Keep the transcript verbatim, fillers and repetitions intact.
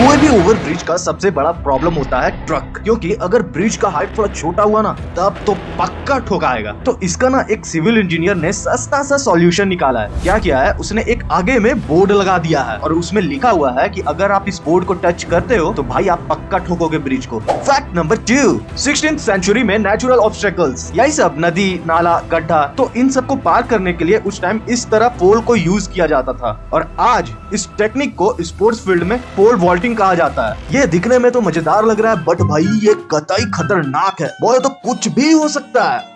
कोई भी over bridge का सबसे बड़ा प्रॉब्लम होता है ट्रक, क्योंकि अगर ब्रिज का हाइट थोड़ा छोटा हुआ ना तब तो पक्का ठोकाएगा। तो इसका ना एक सिविल इंजीनियर ने सस्ता सा सॉल्यूशन निकाला है। क्या किया है उसने, एक आगे में बोर्ड लगा दिया है और उसमें लिखा हुआ है कि अगर आप इस बोर्ड को टच करते हो तो भाई आप पक्का ठोकोगे ब्रिज को। Fact number two, sixteenth century में नेचुरल ऑब्स्टेकल्स यही सब, नदी नाला गड्ढा, तो इन सब को पार करने के लिए उस टाइम इस तरह पोल को यूज किया जाता था और आज इस टेक्निक को स्पोर्ट्स फील्ड में पोल वॉल्टिंग कहा जाता है। ये दिखने में तो मजेदार लग रहा है बट भाई ये कतई खतरनाक है। बोले तो कुछ भी हो सकता है।